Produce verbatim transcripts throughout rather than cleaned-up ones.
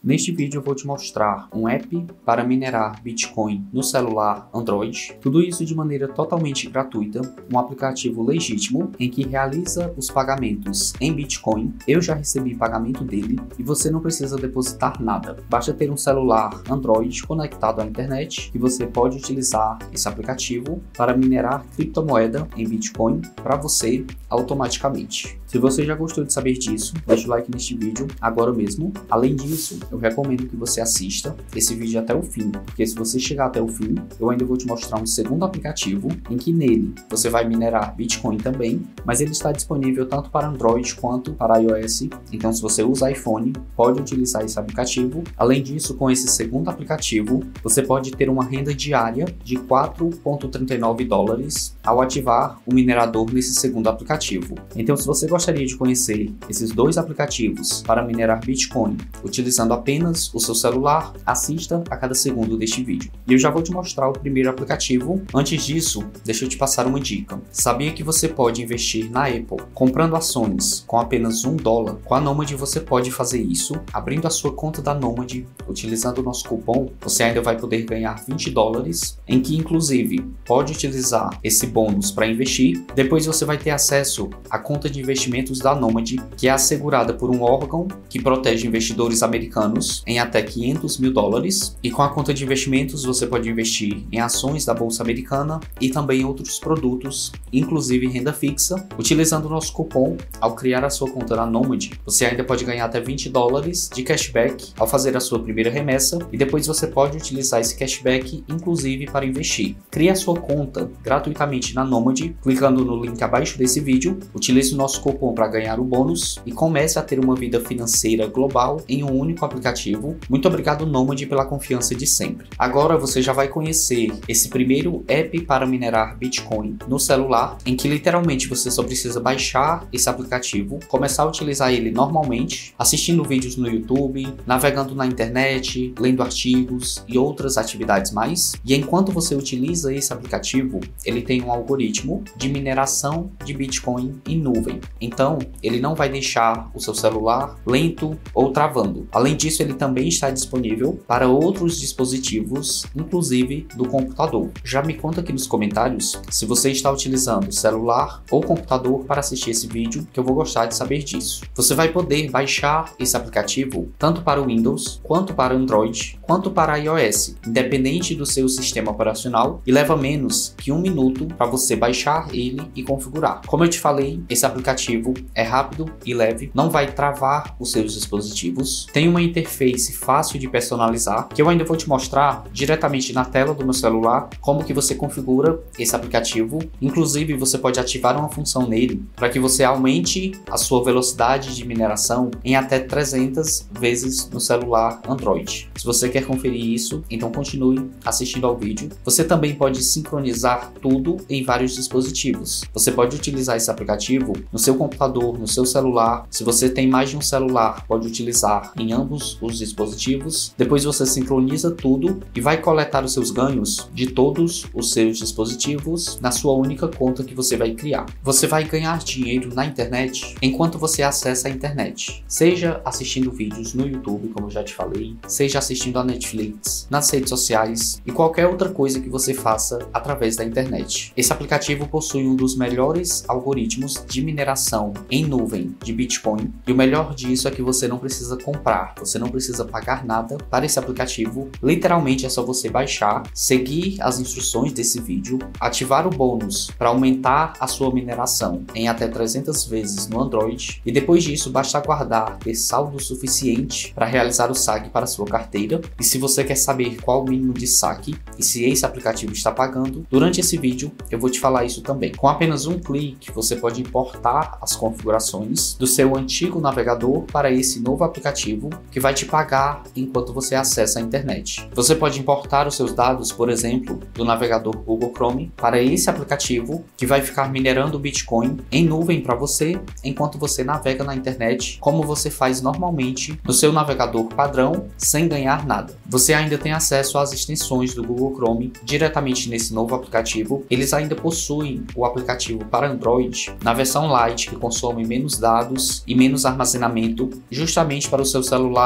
Neste vídeo eu vou te mostrar um app para minerar Bitcoin no celular Android, tudo isso de maneira totalmente gratuita, um aplicativo legítimo em que realiza os pagamentos em Bitcoin. Eu já recebi pagamento dele e você não precisa depositar nada, basta ter um celular Android conectado à internet que você pode utilizar esse aplicativo para minerar criptomoeda em Bitcoin para você automaticamente. Se você já gostou de saber disso, deixa o like neste vídeo agora mesmo. Além disso, eu recomendo que você assista esse vídeo até o fim, porque se você chegar até o fim, eu ainda vou te mostrar um segundo aplicativo em que nele você vai minerar Bitcoin também, mas ele está disponível tanto para Android quanto para iOS. Então, se você usa iPhone, pode utilizar esse aplicativo. Além disso, com esse segundo aplicativo, você pode ter uma renda diária de quatro vírgula trinta e nove dólares ao ativar o minerador nesse segundo aplicativo. Então, se você gostaria de conhecer esses dois aplicativos para minerar Bitcoin utilizando apenas o seu celular, assista a cada segundo deste vídeo. E eu já vou te mostrar o primeiro aplicativo. Antes disso, deixa eu te passar uma dica. Sabia que você pode investir na Apple comprando ações com apenas um dólar? Com a Nomad você pode fazer isso, abrindo a sua conta da Nomad, utilizando o nosso cupom, você ainda vai poder ganhar vinte dólares, em que inclusive pode utilizar esse bônus para investir. Depois você vai ter acesso à conta de investimentos da Nomad, que é assegurada por um órgão que protege investidores americanos em até quinhentos mil dólares, e com a conta de investimentos você pode investir em ações da Bolsa Americana e também outros produtos, inclusive renda fixa. Utilizando o nosso cupom, ao criar a sua conta na Nomad, você ainda pode ganhar até vinte dólares de cashback ao fazer a sua primeira remessa, e depois você pode utilizar esse cashback inclusive para investir. Crie a sua conta gratuitamente na Nomad, clicando no link abaixo desse vídeo, utilize o nosso cupom para ganhar o bônus e comece a ter uma vida financeira global em um único aplicativo. Muito obrigado, Nomad, pela confiança de sempre. Agora você já vai conhecer esse primeiro app para minerar Bitcoin no celular, em que literalmente você só precisa baixar esse aplicativo, começar a utilizar ele normalmente, assistindo vídeos no YouTube, navegando na internet, lendo artigos e outras atividades mais. E enquanto você utiliza esse aplicativo, ele tem um algoritmo de mineração de Bitcoin em nuvem. Então, ele não vai deixar o seu celular lento ou travando. Além disso, ele também está disponível para outros dispositivos, inclusive do computador. Já me conta aqui nos comentários se você está utilizando celular ou computador para assistir esse vídeo, que eu vou gostar de saber disso. Você vai poder baixar esse aplicativo tanto para o Windows, quanto para Android, quanto para iOS, independente do seu sistema operacional, e leva menos que um minuto para você baixar ele e configurar. Como eu te falei, esse aplicativo é rápido e leve, não vai travar os seus dispositivos, tem uma interface fácil de personalizar, que eu ainda vou te mostrar diretamente na tela do meu celular como que você configura esse aplicativo. Inclusive você pode ativar uma função nele para que você aumente a sua velocidade de mineração em até trezentas vezes no celular Android. Se você quer conferir isso, então continue assistindo ao vídeo. Você também pode sincronizar tudo em vários dispositivos. Você pode utilizar esse aplicativo no seu computador, no seu celular. Se você tem mais de um celular, pode utilizar em ambos os dispositivos. Depois você sincroniza tudo e vai coletar os seus ganhos de todos os seus dispositivos na sua única conta que você vai criar. Você vai ganhar dinheiro na internet enquanto você acessa a internet, seja assistindo vídeos no YouTube, como eu já te falei, seja assistindo a Netflix, nas redes sociais e qualquer outra coisa que você faça através da internet. Esse aplicativo possui um dos melhores algoritmos de mineração em nuvem de Bitcoin, e o melhor disso é que você não precisa comprar, você não precisa pagar nada para esse aplicativo. Literalmente é só você baixar, seguir as instruções desse vídeo, ativar o bônus para aumentar a sua mineração em até trezentas vezes no Android, e depois disso basta aguardar ter saldo suficiente para realizar o saque para sua carteira. E se você quer saber qual o mínimo de saque e se esse aplicativo está pagando, durante esse vídeo eu vou te falar isso também. Com apenas um clique você pode importar as configurações do seu antigo navegador para esse novo aplicativo, que vai te pagar enquanto você acessa a internet. Você pode importar os seus dados, por exemplo, do navegador Google Chrome para esse aplicativo, que vai ficar minerando o Bitcoin em nuvem para você enquanto você navega na internet, como você faz normalmente no seu navegador padrão, sem ganhar nada. Você ainda tem acesso às extensões do Google Chrome diretamente nesse novo aplicativo. Eles ainda possuem o aplicativo para Android na versão Lite, que consome menos dados e menos armazenamento, justamente para o seu celular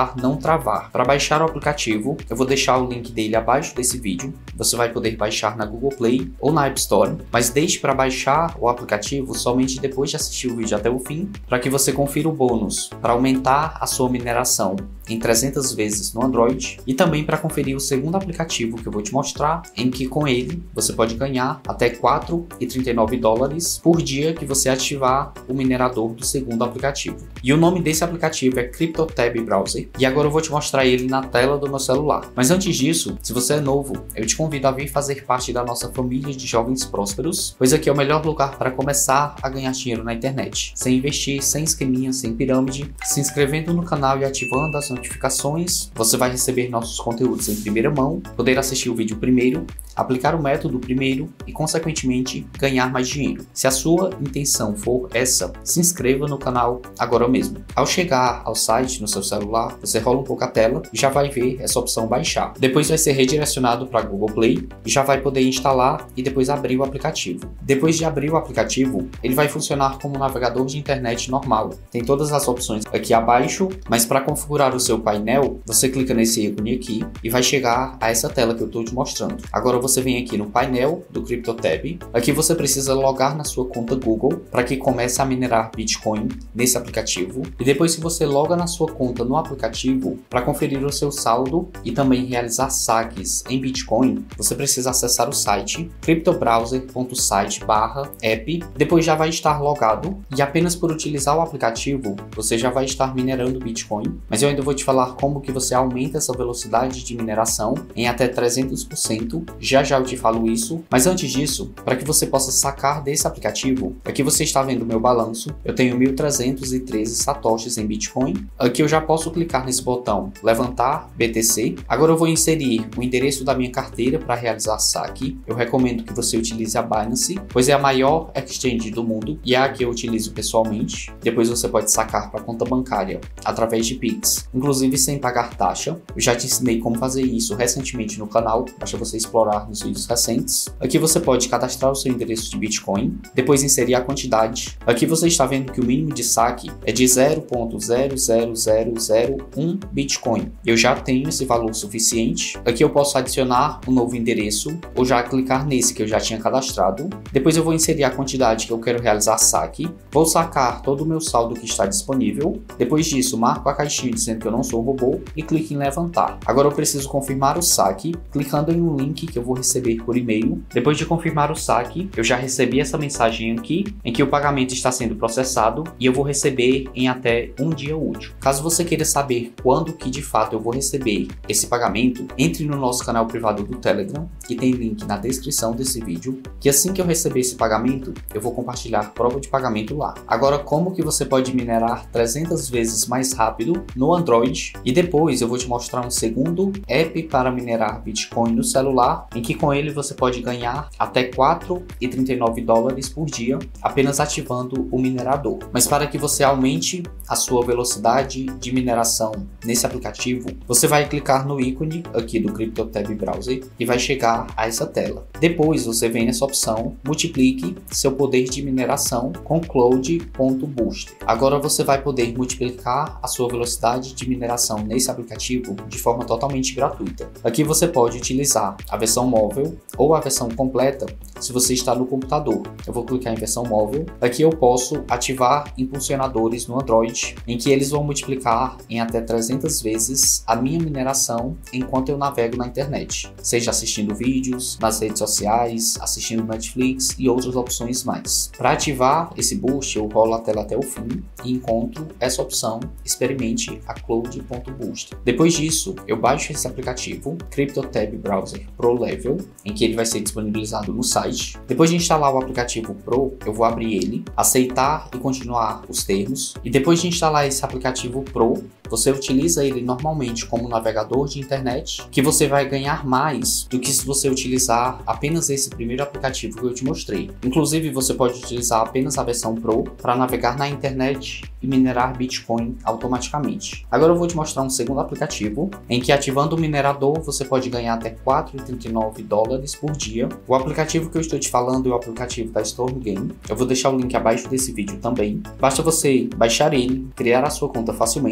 celular não travar. Para baixar o aplicativo, eu vou deixar o link dele abaixo desse vídeo. Você vai poder baixar na Google Play ou na App Store, mas deixe para baixar o aplicativo somente depois de assistir o vídeo até o fim, para que você confira o bônus para aumentar a sua mineração em trezentas vezes no Android, e também para conferir o segundo aplicativo que eu vou te mostrar, em que com ele você pode ganhar até quatro vírgula trinta e nove dólares por dia que você ativar o minerador do segundo aplicativo. E o nome desse aplicativo é CryptoTab Browser, e agora eu vou te mostrar ele na tela do meu celular. Mas antes disso, se você é novo, eu te convido a vir fazer parte da nossa família de jovens prósperos, pois aqui é o melhor lugar para começar a ganhar dinheiro na internet, sem investir, sem esqueminha, sem pirâmide. Se inscrevendo no canal e ativando as notificações, você vai receber nossos conteúdos em primeira mão, poder assistir o vídeo primeiro, aplicar o método primeiro e, consequentemente, ganhar mais dinheiro. Se a sua intenção for essa, se inscreva no canal agora mesmo. Ao chegar ao site no seu celular, você rola um pouco a tela e já vai ver essa opção baixar. Depois vai ser redirecionado para Google Play e já vai poder instalar e depois abrir o aplicativo. Depois de abrir o aplicativo, ele vai funcionar como um navegador de internet normal. Tem todas as opções aqui abaixo, mas para configurar o seu painel, você clica nesse ícone aqui e vai chegar a essa tela que eu estou te mostrando. Agora você vem aqui no painel do CryptoTab. Aqui você precisa logar na sua conta Google para que comece a minerar Bitcoin nesse aplicativo. E depois que você loga na sua conta no aplicativo, para conferir o seu saldo e também realizar saques em Bitcoin, você precisa acessar o site cryptobrowser ponto site barra app. Depois já vai estar logado e apenas por utilizar o aplicativo, você já vai estar minerando Bitcoin. Mas eu ainda vou te falar como que você aumenta essa velocidade de mineração em até trezentos por cento. Já já eu te falo isso, mas antes disso, para que você possa sacar desse aplicativo, aqui você está vendo o meu balanço. Eu tenho mil trezentos e treze satoshis em Bitcoin. Aqui eu já posso clicar nesse botão levantar B T C. Agora eu vou inserir o endereço da minha carteira para realizar saque. Eu recomendo que você utilize a Binance, pois é a maior exchange do mundo e é a que eu utilizo pessoalmente. Depois você pode sacar para conta bancária através de Pix, inclusive sem pagar taxa. Eu já te ensinei como fazer isso recentemente no canal, basta você explorar nos vídeos recentes. Aqui você pode cadastrar o seu endereço de Bitcoin, depois inserir a quantidade. Aqui você está vendo que o mínimo de saque é de zero vírgula zero zero zero zero um Bitcoin. Eu já tenho esse valor suficiente. Aqui eu posso adicionar um novo endereço ou já clicar nesse que eu já tinha cadastrado. Depois eu vou inserir a quantidade que eu quero realizar saque. Vou sacar todo o meu saldo que está disponível. Depois disso, marco a caixinha dizendo que eu não sou um robô e clique em levantar. Agora eu preciso confirmar o saque, clicando em um link que eu vou receber por e-mail. Depois de confirmar o saque, eu já recebi essa mensagem aqui, em que o pagamento está sendo processado e eu vou receber em até um dia útil. Caso você queira saber quando que de fato eu vou receber esse pagamento, entre no nosso canal privado do Telegram, que tem link na descrição desse vídeo, que assim que eu receber esse pagamento, eu vou compartilhar prova de pagamento lá. Agora, como que você pode minerar trezentas vezes mais rápido no Android? E depois eu vou te mostrar um segundo app para minerar Bitcoin no celular, em que com ele você pode ganhar até quatro vírgula trinta e nove dólares por dia, apenas ativando o minerador. Mas para que você aumente a sua velocidade de mineração nesse aplicativo, você vai clicar no ícone aqui do CryptoTab Browser e vai chegar a essa tela. Depois você vem nessa opção, multiplique seu poder de mineração com Cloud.booster. Agora você vai poder multiplicar a sua velocidade de mineração nesse aplicativo de forma totalmente gratuita. Aqui você pode utilizar a versão móvel ou a versão completa se você está no computador. Eu vou clicar em versão móvel. Aqui eu posso ativar impulsionadores no Android, em que eles vão multiplicar em até trezentas vezes a minha mineração enquanto eu navego na internet, seja assistindo vídeos, nas redes sociais, assistindo Netflix e outras opções mais. Para ativar esse boost, eu rolo a tela até o fim e encontro essa opção, experimente a Cloud.booster. Depois disso, eu baixo esse aplicativo, CryptoTab Browser Pro Level, em que ele vai ser disponibilizado no site. Depois de instalar o aplicativo Pro, eu vou abrir ele, aceitar e continuar os termos. E depois de instalar esse aplicativo Pro, você utiliza ele normalmente como navegador de internet, que você vai ganhar mais do que se você utilizar apenas esse primeiro aplicativo que eu te mostrei. Inclusive, você pode utilizar apenas a versão Pro para navegar na internet e minerar Bitcoin automaticamente. Agora eu vou te mostrar um segundo aplicativo, em que ativando o minerador você pode ganhar até quatro vírgula trinta e nove dólares por dia. O aplicativo que eu estou te falando é o aplicativo da Storm Game. Eu vou deixar o link abaixo desse vídeo também. Basta você baixar ele, criar a sua conta facilmente.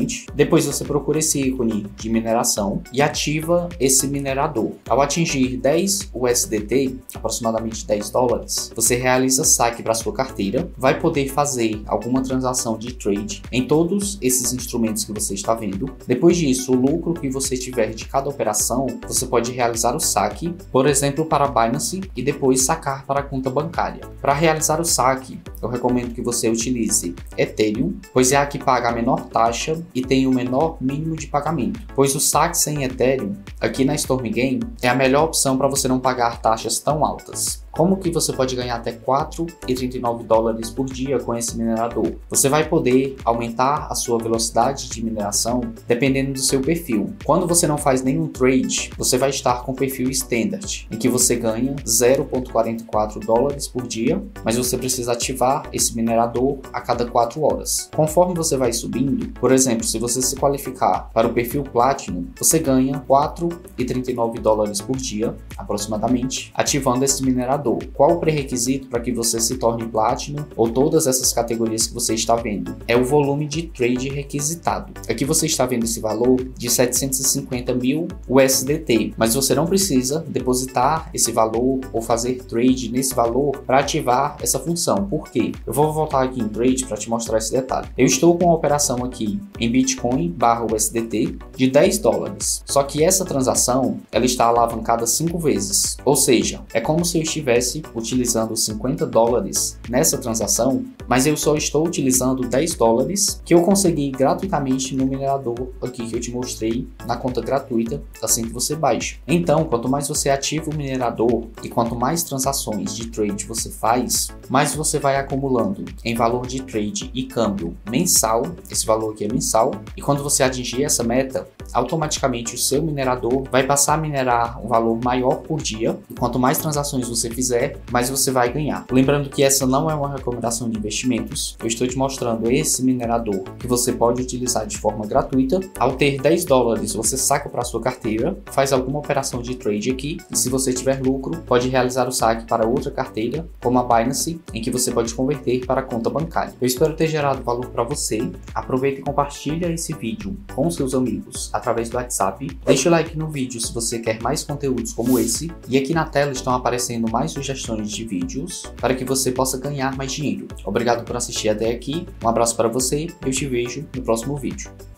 Depois você procura esse ícone de mineração e ativa esse minerador. Ao atingir dez U S D T, aproximadamente dez dólares, você realiza saque para sua carteira, vai poder fazer alguma transação de trade em todos esses instrumentos que você está vendo. Depois disso, o lucro que você tiver de cada operação, você pode realizar o saque, por exemplo, para a Binance e depois sacar para a conta bancária. Para realizar o saque, eu recomendo que você utilize Ethereum, pois é a que paga a menor taxa e tem o menor mínimo de pagamento, pois o saque sem Ethereum aqui na Stormgame é a melhor opção para você não pagar taxas tão altas. Como que você pode ganhar até quatro vírgula trinta e nove dólares por dia com esse minerador? Você vai poder aumentar a sua velocidade de mineração dependendo do seu perfil. Quando você não faz nenhum trade, você vai estar com o perfil Standard, em que você ganha zero vírgula quarenta e quatro dólares por dia, mas você precisa ativar esse minerador a cada quatro horas. Conforme você vai subindo, por exemplo, se você se qualificar para o perfil Platinum, você ganha quatro vírgula trinta e nove dólares por dia, aproximadamente, ativando esse minerador. Qual o pré-requisito para que você se torne Platinum ou todas essas categorias que você está vendo? É o volume de trade requisitado. Aqui você está vendo esse valor de setecentos e cinquenta mil U S D T, mas você não precisa depositar esse valor ou fazer trade nesse valor para ativar essa função. Por quê? Eu vou voltar aqui em trade para te mostrar esse detalhe. Eu estou com uma operação aqui em Bitcoin barra U S D T de dez dólares, só que essa transação ela está alavancada cinco vezes, ou seja, é como se eu estivesse utilizando cinquenta dólares nessa transação, mas eu só estou utilizando dez dólares que eu consegui gratuitamente no minerador aqui que eu te mostrei na conta gratuita assim que você baixa. Então, quanto mais você ativa o minerador e quanto mais transações de trade você faz, mais você vai acumulando em valor de trade e câmbio mensal. Esse valor aqui é mensal, e quando você atingir essa meta, automaticamente o seu minerador vai passar a minerar um valor maior por dia, e quanto mais transações você fizer, mais você vai ganhar. Lembrando que essa não é uma recomendação de investimentos, eu estou te mostrando esse minerador que você pode utilizar de forma gratuita. Ao ter dez dólares, você saca para sua carteira, faz alguma operação de trade aqui, e se você tiver lucro, pode realizar o saque para outra carteira, como a Binance, em que você pode converter para a conta bancária. Eu espero ter gerado valor para você. Aproveita e compartilha esse vídeo com seus amigos através do WhatsApp. Deixa o like no vídeo se você quer mais conteúdos como esse, e aqui na tela estão aparecendo mais sugestões de vídeos para que você possa ganhar mais dinheiro. Obrigado por assistir até aqui, um abraço para você e eu te vejo no próximo vídeo.